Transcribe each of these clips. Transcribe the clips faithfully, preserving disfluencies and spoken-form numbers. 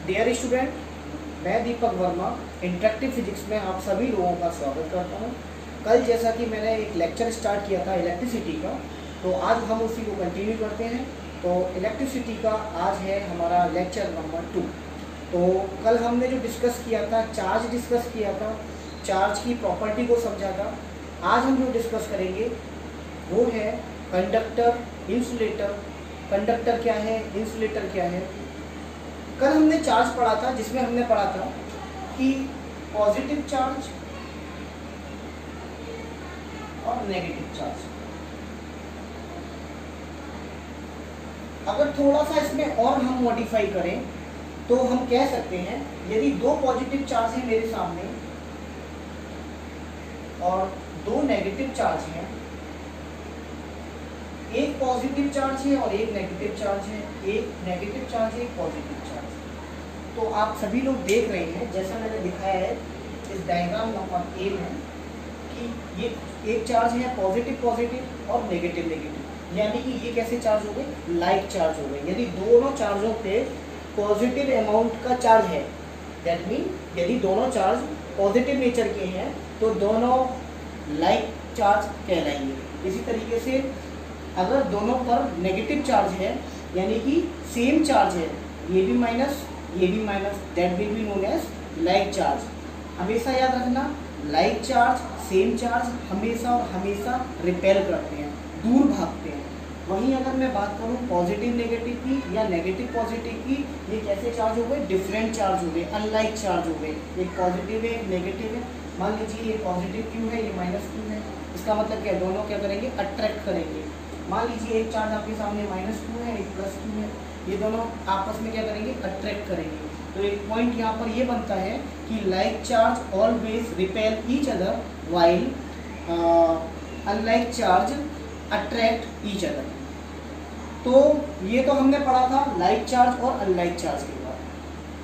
Dear student, मैं Deepak Verma interactive physics में आप सभी लोगों का स्वागत करता हूं। कल जैसा कि मैंने एक लेक्चर स्टार्ट किया था इलेक्ट्रिसिटी का, तो आज हम उसी को कंटिन्यू करते हैं। तो इलेक्ट्रिसिटी का आज है हमारा लेक्चर नंबर टू। तो कल हमने जो डिस्कस किया था, चार्ज डिस्कस किया था, चार्ज की प्रॉपर्टी को समझा था। आज हम जो डिस्कस करेंगे वो है कंडक्टर, इंसुलेटर। कंडक्टर क्या है, इंसुलेटर क्या है। कल हमने चार्ज पढ़ा था, जिसमें हमने पढ़ा था कि पॉजिटिव चार्ज और नेगेटिव चार्ज। अगर थोड़ा सा इसमें और हम मॉडिफाई करें तो हम कह सकते हैं, यदि दो पॉजिटिव चार्ज हैं मेरे सामने और दो नेगेटिव चार्ज हैं, एक पॉजिटिव चार्ज है और एक नेगेटिव चार्ज है, एक नेगेटिव चार्ज है, एक पॉजिटिव चार्ज। तो आप सभी लोग देख रहे हैं, जैसा मैंने दिखाया है इस डायग्राम नंबर ए में, कि ये एक चार्ज है पॉजिटिव पॉजिटिव और नेगेटिव नेगेटिव, यानी कि ये कैसे चार्ज हो गए, लाइक चार्ज हो गए। यदि दोनों चार्जों पे पॉजिटिव अमाउंट का चार्ज है, दैट मीन यदि दोनों चार्ज पॉजिटिव नेचर के हैं तो दोनों लाइक चार्ज कहलाएंगे। इसी तरीके से अगर दोनों पर नेगेटिव चार्ज है, यानी कि सेम चार्ज है, ये भी माइनस ये भी minus, that will be known as like charge. हमेशा याद रखना, लाइक चार्ज सेम चार्ज हमेशा और हमेशा रिपेल करते हैं, दूर भागते हैं। वहीं अगर मैं बात करूं पॉजिटिव नेगेटिव की या नेगेटिव पॉजिटिव की, ये कैसे चार्ज हो गए, डिफरेंट चार्ज हो गए, अनलाइक चार्ज हो गए। एक पॉजिटिव है एक नेगेटिव है। मान लीजिए ये पॉजिटिव क्यू है, ये माइनस क्यू है। इसका मतलब क्या, दोनों क्या करेंगे, अट्रैक्ट करेंगे। मान लीजिए एक चार्ज आपके सामने माइनस क्यू है, एक प्लस क्यू है, ये दोनों आपस में क्या करेंगे, अट्रैक्ट करेंगे। तो एक पॉइंट यहाँ पर ये बनता है कि like charge always repel each other while unlike charge attract each other. तो ये तो हमने पढ़ा था लाइक चार्ज और अनलाइक चार्ज के बारे में।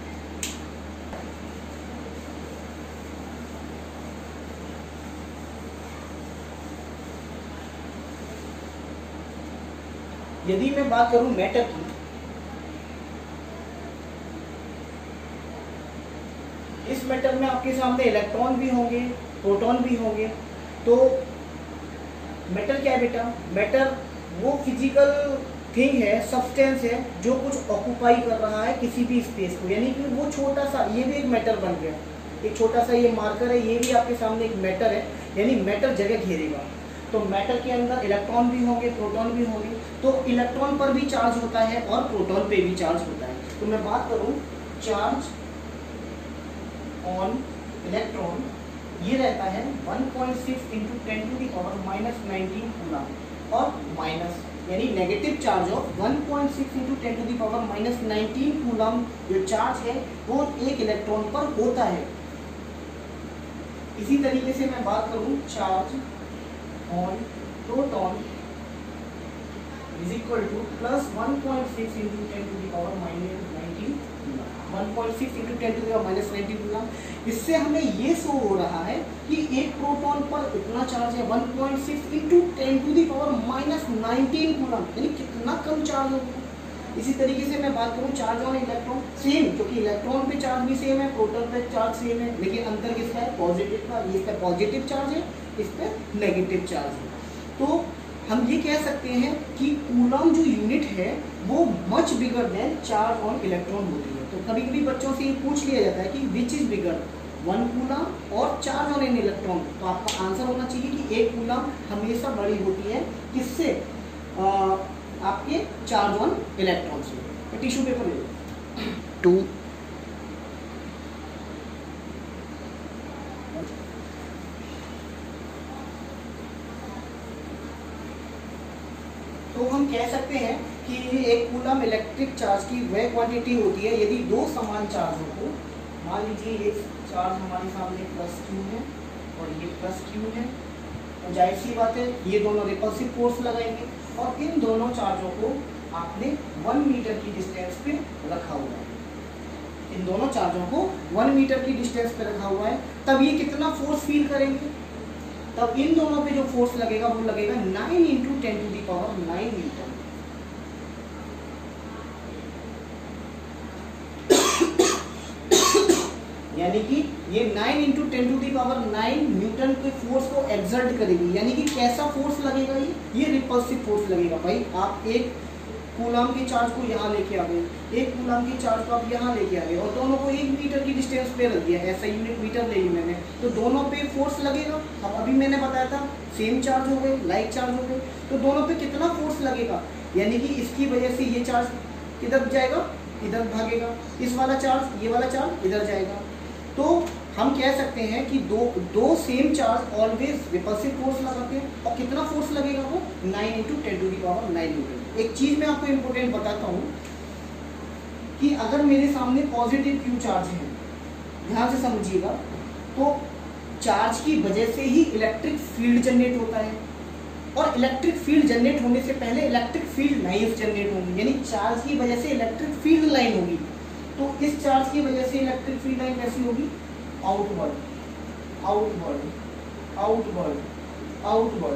यदि मैं बात करूं मैटर की, इस मैटर में आपके सामने इलेक्ट्रॉन भी होंगे, प्रोटॉन भी होंगे। तो मैटर क्या है बेटा, मैटर वो फिजिकल थिंग है, सब्सटेंस है, जो कुछ ऑक्यूपाई कर रहा है किसी भी स्पेस को, यानी कि वो छोटा सा, ये भी एक मैटर बन गया। एक छोटा सा ये मार्कर है, ये भी आपके सामने एक मैटर है, यानी मैटर जगह घेरेगा। तो मैटर के अंदर इलेक्ट्रॉन भी होंगे, प्रोटॉन भी होंगे। तो इलेक्ट्रॉन पर भी चार्ज होता है और प्रोटॉन पे भी चार्ज होता है। तो मैं बात करूं चार्ज ऑन इलेक्ट्रॉन, ये रहता है one point six into ten to the power minus nineteen coulomb, और माइनस यानी negative charge of one point six into ten to the power minus nineteen coulomb जो चार्ज है वो एक इलेक्ट्रॉन पर होता है। इसी तरीके से मैं बात करूं charge on proton is equal to plus one point six into ten to the power minus nineteen one point six into ten to the power minus nineteen coulomb. इससे हमें ये शो हो रहा है कि एक प्रोटॉन पर इतना चार्ज है one point six into ten to the power minus nineteen coulomb, यानी कितना कम चार्ज होगा। इसी तरीके से मैं बात करूं चार्ज ऑन इलेक्ट्रॉन, सेम, क्योंकि इलेक्ट्रॉन पे चार्ज भी सेम है, प्रोटॉन पे चार्ज सेम है, लेकिन अंतर किसका है, पॉजिटिव का। इस पे पॉजिटिव चार्ज है, इस पे नेगेटिव चार्ज है। तो हम ये कह सकते हैं कि कूलम जो यूनिट है वो much bigger than charge on electron होती है। तो कभी कभी बच्चों से ये पूछ लिया जाता है कि which is bigger, one coulomb और चार्ज ऑन एन इलेक्ट्रॉन। तो आपका आंसर होना चाहिए कि एक कूलम हमेशा बड़ी होती है, किससे, आपके चार्ज ऑन इलेक्ट्रॉन से। टिश्यू पेपर ले लो टू। तो हम कह सकते हैं कि एक कूलम इलेक्ट्रिक चार्ज की वह क्वांटिटी होती है यदि दो समान चार्जों को, मान लीजिए एक चार्ज हमारे सामने प्लस क्यू है और ये प्लस क्यू है, तो जाहिर सी बात है ये दोनों रिपल्सिव फोर्स लगाएंगे और इन दोनों चार्जों को आपने वन मीटर की डिस्टेंस पे रखा हुआ है। इन दोनों चार्जों को वन मीटर की डिस्टेंस पे रखा हुआ है, तब ये कितना फोर्स फील करेंगे, तब इन दोनों पे जो फोर्स लगेगा वो लगेगा nine into ten to the power nine newton. यानी कि ये nine into ten to the power nine newton के फोर्स को एक्सर्ट करेगी। यानी कि कैसा फोर्स लगेगा ये ये रिपल्सिव फोर्स लगेगा। भाई आप एक कूलम के चार्ज को यहाँ लेके आ गए, एक कूलम के चार्ज को आप यहाँ लेके आ गए और दोनों को एक मीटर की डिस्टेंस पे रख दिया, ऐसा यूनिट मीटर ले ली मैंने, तो दोनों पे फोर्स लगेगा। अब अभी मैंने बताया था सेम चार्ज हो गए, लाइक चार्ज हो गए, तो दोनों पे कितना फोर्स लगेगा, यानी कि इसकी वजह से ये चार्ज किधर जाएगा, इधर भागेगा, इस वाला चार्ज, ये वाला चार्ज इधर जाएगा। तो हम कह सकते हैं कि दो दो same charge always repulsive force लगाते हैं। और कितना फोर्स लगेगा वो nine into ten to the power nine newton. एक चीज मैं आपको इंपॉर्टेंट बताता हूँ कि अगर मेरे सामने पॉजिटिव क्यू चार्ज है, ध्यान से समझिएगा, तो चार्ज की वजह से ही इलेक्ट्रिक फील्ड जनरेट होता है और इलेक्ट्रिक फील्ड जनरेट होने से पहले इलेक्ट्रिक फील्ड लाइन्स जनरेट होंगी, यानी चार्ज की वजह से इलेक्ट्रिक फील्ड लाइन होगी। तो इस चार्ज की वजह से इलेक्ट्रिक फील्ड लाइन कैसी होगी, आउटवर्ड आउटवर्ड आउटवर्ड आउटवर्ड,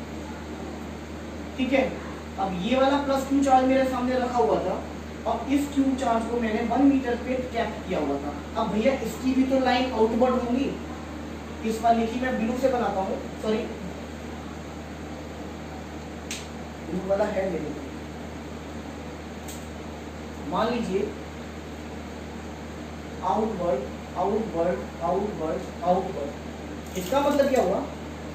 ठीक है। अब ये वाला प्लस क्यू चार्ज मेरे सामने रखा हुआ था, अब इस क्यू चार्ज को मैंने वन मीटर पे कैप किया हुआ था। अब भैया इसकी भी तो लाइन आउटवर्ड होंगी, इस वाली की मैं ब्लू से बनाता हूँ, सॉरी ब्लू वाला है मेरे, मान लीजिए आउटवर्ड आउटवर्ड आउटवर्ड आउटवर्ड। इसका मतलब क्या हुआ,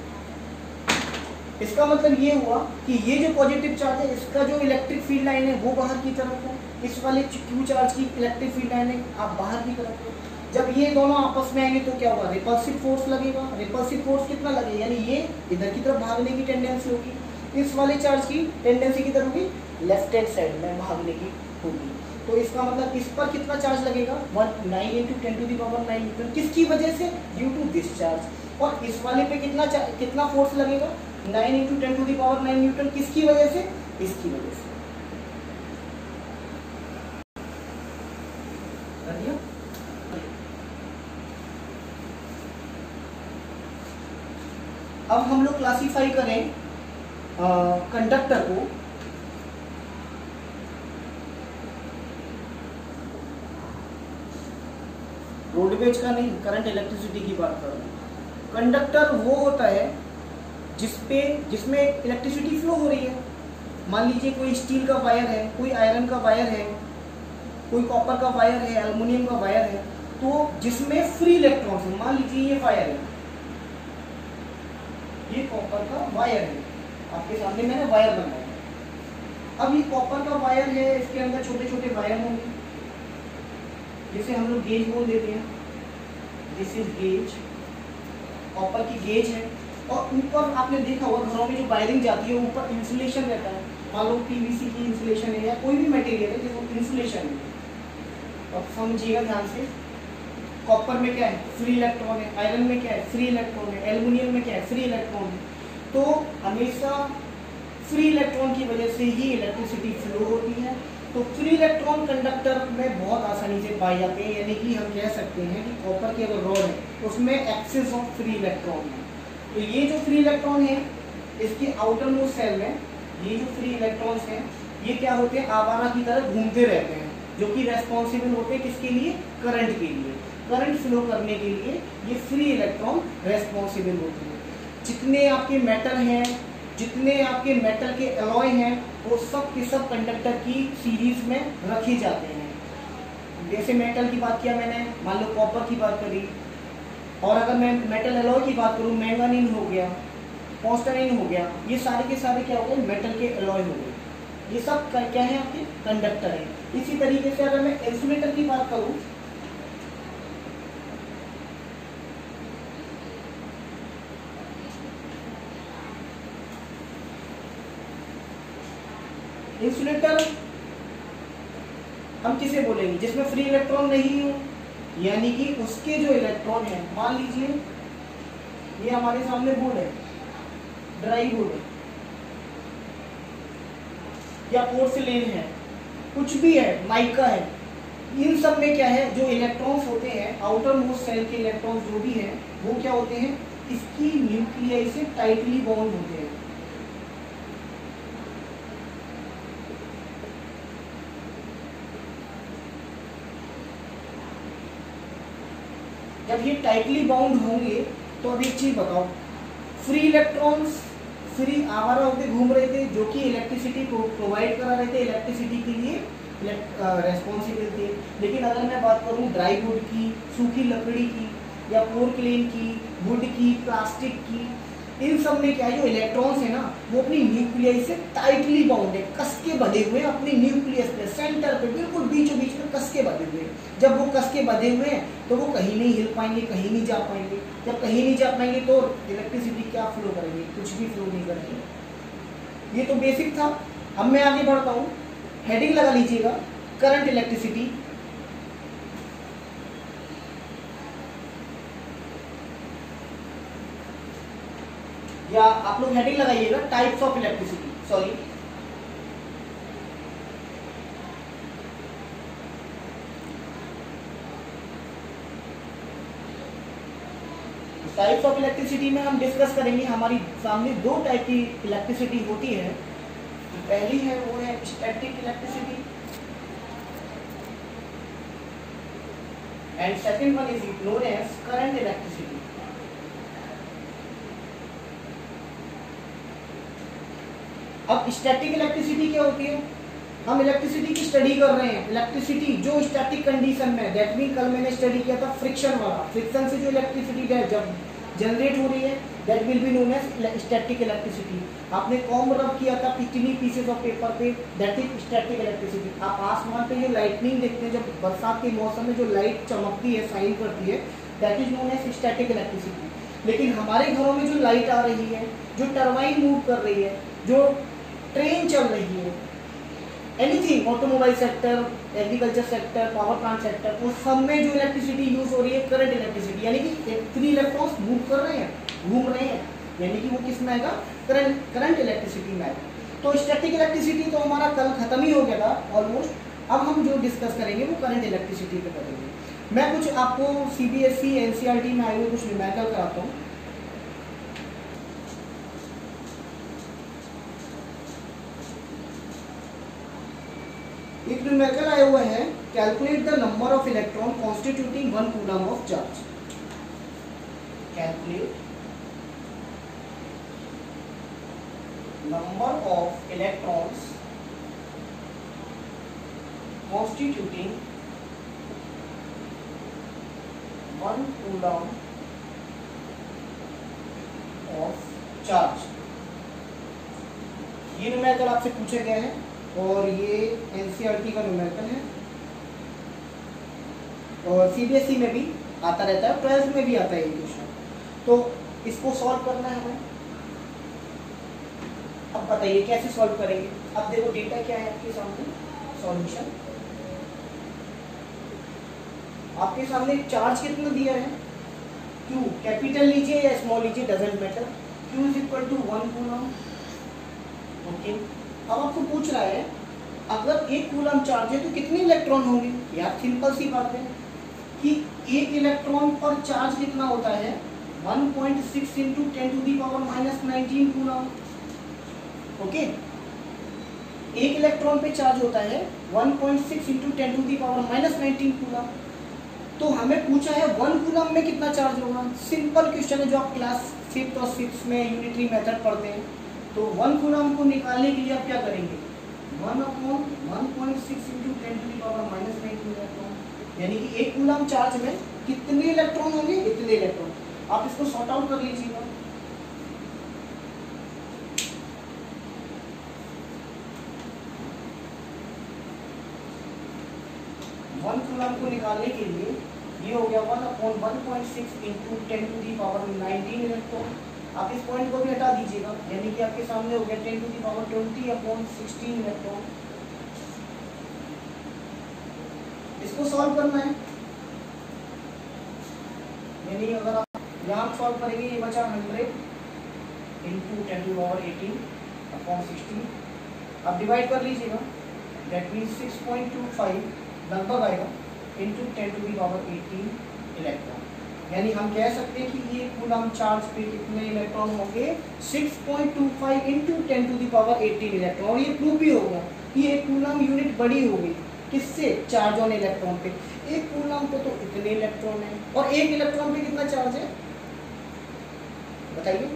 इसका मतलब ये हुआ कि ये जो पॉजिटिव चार्ज है इसका जो इलेक्ट्रिक फील्ड लाइन है वो बाहर की तरफ है, इस वाले क्यू चार्ज की इलेक्ट्रिक फील्ड लाइन है आप बाहर की तरफ है। जब ये दोनों आपस में आएंगे तो क्या होगा, रिपल्सिव फोर्स लगेगा। रिपल्सिव फोर्स कितना लगेगा, यानी ये इधर की तरफ भागने की टेंडेंसी होगी, इस वाले चार्ज की टेंडेंसी किधर होगी, लेफ्ट हैंड साइड में भागने की होगी। तो इसका मतलब इस पर कितना चार्ज लगेगा, one nine into ten to the power nine newton, किसकी वजह से, ड्यू टू दिस चार्ज। और इस वाले पे कितना कितना फोर्स लगेगा, nine into ten to the power nine newton, किसकी वजह से, इसकी वजह से। अब हम लोग क्लासिफाई करें कंडक्टर को, रोडवेज का नहीं, करंट इलेक्ट्रिसिटी की बात कर रहे हैं। कंडक्टर वो होता है जिसपे जिसमें इलेक्ट्रिसिटी फ्लो हो रही है। मान लीजिए कोई स्टील का वायर है, कोई आयरन का वायर है, कोई कॉपर का वायर है, एल्युमिनियम का वायर है, तो जिसमें फ्री इलेक्ट्रॉन्स है। मान लीजिए ये वायर है, ये कॉपर का वायर है, आपके सामने मैंने वायर बनाया। अब ये कॉपर का वायर है, इसके अंदर छोटे छोटे वायर होंगे जिसे हम लोग गेज बोल देते हैं। दिस इज गेज, कॉपर की गेज है। और ऊपर आपने देखा होगा घरों में जो वायरिंग जाती है ऊपर इंसुलेशन रहता है, मान लो पीवीसी की इंसुलेशन है या कोई भी मटेरियल है जिसको इंसुलेशन है। अब समझिएगा ध्यान से, कॉपर में क्या है, फ्री इलेक्ट्रॉन है, आयरन में क्या है, फ्री इलेक्ट्रॉन है, एल्युमिनियम में क्या है, फ्री इलेक्ट्रॉन है। तो हमेशा फ्री इलेक्ट्रॉन की वजह से ही इलेक्ट्रिसिटी फ्लो होती है। तो फ्री इलेक्ट्रॉन कंडक्टर में बहुत आसानी से पाए जाते हैं, यानी कि हम कह सकते हैं कि कॉपर की अगर रॉड है उसमें एक्सेस ऑफ फ्री इलेक्ट्रॉन है। तो ये जो फ्री इलेक्ट्रॉन है इसकी आउटर मोस्ट सेल में ये जो फ्री इलेक्ट्रॉन्स हैं ये क्या होते हैं, आवारा की तरह घूमते रहते हैं, जो कि रेस्पॉन्सिबल होते हैं किसके लिए, करंट के लिए। करंट फ्लो करने के लिए ये फ्री इलेक्ट्रॉन रेस्पॉन्सिबल होते हैं। जितने आपके मेटल हैं, जितने आपके मेटल के अलॉय हैं, वो सब के सब कंडक्टर की सीरीज में रखे जाते हैं। जैसे मेटल की बात किया मैंने, मान लो कॉपर की बात करी, और अगर मैं मेटल अलॉय की बात करूँ, मैंगानीन हो गया, पोस्टरीन हो गया, ये सारे के सारे क्या हो गए, मेटल के अलॉय हो गए। ये सब क्या है, आपके कंडक्टर है। इसी तरीके से अगर मैं इंसुलेटर की बात करूँ, इंसुलेटर हम किसे बोलेंगे, जिसमें फ्री इलेक्ट्रॉन नहीं हो, यानी कि उसके जो इलेक्ट्रॉन है, मान लीजिए ये हमारे सामने बोर्ड है, ड्राई बोर्ड है या पोर्सिलेन है, कुछ भी है, माइका है, इन सब में क्या है, जो इलेक्ट्रॉन्स होते हैं, आउटर मोस्ट सेल के इलेक्ट्रॉन्स जो भी हैं, वो क्या होते हैं, इसकी न्यूक्लियाई से टाइटली बॉन्ड होते हैं। जब ये टाइटली बाउंड होंगे तो अब एक चीज बताओ, फ्री इलेक्ट्रॉन्स फ्री आवारा होते घूम रहे थे जो कि इलेक्ट्रिसिटी को प्रोवाइड करा रहे थे, इलेक्ट्रिसिटी के लिए रेस्पॉन्सिबल थे। लेकिन अगर मैं बात करूँ ड्राई वुड की, सूखी लकड़ी की या पोर्कलेन की, वुड की, प्लास्टिक की, इन सब में क्या है, जो इलेक्ट्रॉन्स है ना वो अपनी न्यूक्लियस से टाइटली बाउंड है, कस के बंधे हुए हैं अपनी न्यूक्लियस पे, सेंटर पे, बिल्कुल बीचों बीच में कस के बंधे हुए हैं। जब वो कस के बंधे हुए हैं तो वो कहीं नहीं हिल पाएंगे, कहीं नहीं जा पाएंगे। जब कहीं नहीं जा पाएंगे तो इलेक्ट्रिसिटी क्या फ्लो करेंगे, कुछ भी फ्लो नहीं करेंगे। ये तो बेसिक था। अब मैं आगे बढ़ता हूँ, हेडिंग लगा लीजिएगा करंट इलेक्ट्रिसिटी। या आप लोग हेडिंग लगाइएगा types of electricity, sorry types of electricity में हम डिस्कस करेंगे। हमारी सामने दो टाइप की इलेक्ट्रिसिटी होती है। पहली है वो है static electricity and second one is known as current electricity. अब स्टैटिक इलेक्ट्रिसिटी क्या होती है, हम इलेक्ट्रिसिटी की स्टडी कर रहे हैं। इलेक्ट्रिसिटी जो स्टैटिक कंडीशन में, दैट मीन कल मैंने स्टडी किया था फ्रिक्शन वाला, फ्रिक्शन से जो इलेक्ट्रिसिटी जब जनरेट हो रही है that will be known as static electricity. आपने कॉम्ब रब किया था कितनी पीसेस ऑफ पेपर पे, दैट इज स्टैटिक इलेक्ट्रिसिटी। आप आसमान पे जो लाइटनिंग देखते हैं, जब बरसात के मौसम में जो लाइट चमकती है, शाइन करती है, that is known as static electricity. लेकिन हमारे घरों में जो लाइट आ रही है, जो टरबाइन मूव कर रही है, जो ट्रेन चल रही है, anything, automobile sector, agriculture sector, power plant sector, उस सब में जो इलेक्ट्रिसिटी यूज हो रही है करंट इलेक्ट्रिसिटी, यानी कि फ्री इलेक्ट्रॉन्स मूव कर रहे हैं, घूम रहे हैं, यानी कि वो किस में आएगा, करंट करंट इलेक्ट्रिसिटी में आएगा। तो स्टैटिक इलेक्ट्रिसिटी तो हमारा कल खत्म ही हो गया था ऑलमोस्ट। अब हम जो डिस्कस करेंगे वो करंट इलेक्ट्रिसिटी पे करेंगे। मैं कुछ आपको सीबीएसई एनसीईआरटी में आए हुए कुछ न्यूमेरिकल कराता हूँ। एक न्यूमेरिकल आया हुआ है, calculate the number of electron constituting one coulomb of charge. Calculate number of electrons constituting one coulomb of charge. ये न्यूमेरिकल आपसे पूछा गया है और ये एनसीईआरटी का न्यूमेरिकल है और सीबीएसई में भी आता रहता है, ट्वेल्थ में भी आता है ये क्वेश्चन। तो इसको सॉल्व करना है हमें। अब बताइए कैसे सॉल्व करेंगे। अब देखो डेटा क्या है आपके सामने, सॉल्यूशन आपके सामने। चार्ज कितना दिया है, Q, कैपिटल लीजिए या स्मॉल लीजिए, doesn't matter. Q is equal to one coulomb. Okay, अब आपको पूछ रहा है अगर एक कूलम चार्ज है तो कितने इलेक्ट्रॉन होंगे। यार सिंपल सी बात है कि एक इलेक्ट्रॉन पर चार्ज कितना होता है, one point six into ten to the power minus nineteen coulomb. Okay, एक इलेक्ट्रॉन पे चार्ज होता है one point six into ten to the power minus nineteen coulomb. तो हमें पूछा है वन कूलम में कितना चार्ज होगा। सिंपल क्वेश्चन है जो आप क्लास फिफ्थ और सिक्स में यूनिटरी मेथड पढ़ते हैं। तो वन कूलम को निकालने के लिए आप क्या करेंगे, one upon one point six into ten to the power minus nineteen electron, यानी कि एक कूलम चार्ज में कितने इलेक्ट्रॉन होंगे, इतने इलेक्ट्रॉन। आप इसको सॉर्ट आउट कर लीजिएगा। वन कूलम को निकालने के लिए ये हो गया one upon one point six into ten to the power nineteen electron. आप इस पॉइंट को भी हटा दीजिएगा, यानी कि आपके सामने हो गया ten to the power twenty upon sixteen electron. इसको सॉल्व करना है, यानी अगर आप यहाँ सॉल्व करेंगे ये बचा hundred into ten to power eighteen upon sixteen. आप डिवाइड कर लीजिएगा, that means six point two five लगभग आएगा into ten to the power eighteen electron. यानी हम कह सकते हैं कि ये कूलम चार्ज पे कितने इलेक्ट्रॉन होंगे, six point two five into ten to the power eighteen electron. और ये प्रूव भी होगा कि एक कूलम यूनिट बड़ी होगी किससे, चार्ज ऑन इलेक्ट्रॉन पे। एक कूलम पे तो इतने इलेक्ट्रॉन है, और एक इलेक्ट्रॉन पे कितना चार्ज है बताइए।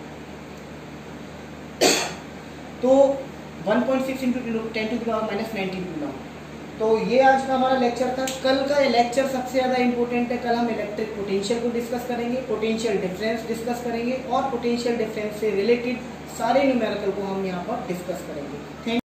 तो one point six into ten to the power minus nineteen coulomb. तो ये आज का हमारा लेक्चर था। कल का लेक्चर सबसे ज़्यादा इंपॉर्टेंट है। कल हम इलेक्ट्रिक पोटेंशियल को डिस्कस करेंगे, पोटेंशियल डिफरेंस डिस्कस करेंगे, और पोटेंशियल डिफरेंस से रिलेटेड सारे न्यूमेरिकल को हम यहाँ पर डिस्कस करेंगे। थैंक